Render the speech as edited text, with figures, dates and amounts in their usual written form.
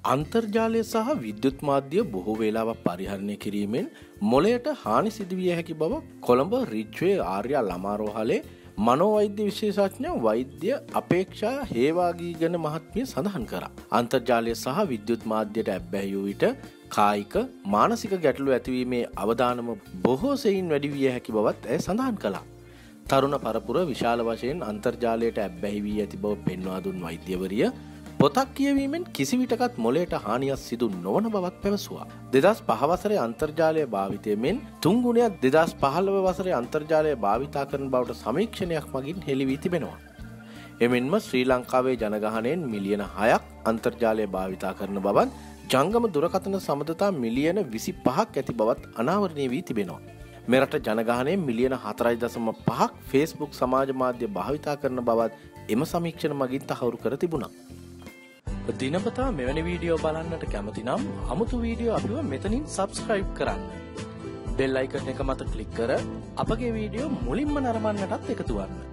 අන්තර්ජාලය සහ විද්‍යුත් මාධ්‍ය බොහෝ වේලාවක් පරිහරණය කිරීමෙන් මොළයට හානි සිදුවිය හැකි බව කොළඹ රිච්වේ ආර්යා ළමාරෝහලේ මනෝවෛද්‍ය විශේෂඥ වෛද්‍ය අපේක්ෂා හේවාගීගන මහත්මිය සඳහන් කරා. අන්තර්ජාලය සහ විද්‍යුත් මාධ්‍යයට ඇබ්බැහි වූ විට කායික මානසික ගැටලු ඇතිවීමේ අවදානම බොහෝ සෙයින් වැඩි විය හැකි බවත් ඇය සඳහන් කළා. තරුණ පරපුර විශාල වශයෙන් අන්තර්ජාලයට ඇබ්බැහි වී ඇති බව පෙන්වා දුන් වෛද්‍යවරිය පොතක් කියවීමෙන් කිසිවිටකත් මොළයට හානියක් සිදු නොවන බවත් පැවසුවා. 2005 වසරේ අන්තර්ජාලය භාවිතය මෙන් 3 ගුණයක් 2015 වසරේ අන්තර්ජාලය භාවිතා කරන බවට සමීක්ෂණයක් මගින් හෙළි වී තිබෙනවා. එමෙන්ම ශ්‍රී ලංකාවේ ජනගහනයෙන් මිලියන 6ක් අන්තර්ජාලය භාවිතා කරන බවත් ජංගම දුරකථන සබඳතා මිලියන 25ක් ඇති බවත් අනාවරණය වී තිබෙනවා. මෙරට ජනගහනයෙන් මිලියන 4.5ක් Facebook සමාජ මාධ්‍ය භාවිතා කරන බවත් එම සමීක්ෂණ මගින් තහවුරු කර තිබුණා. දිනපතා මෙවැනි වීඩියෝ බලන්නට කැමති නම් අමුතු වීඩියෝ අපිව මෙතනින් සබ්ස්ක්‍රයිබ් කරන්න. බෙල් අයිකන් එක මත ක්ලික් කර අපගේ වීඩියෝ මුලින්ම නරඹන්නටත් එකතු වන්න.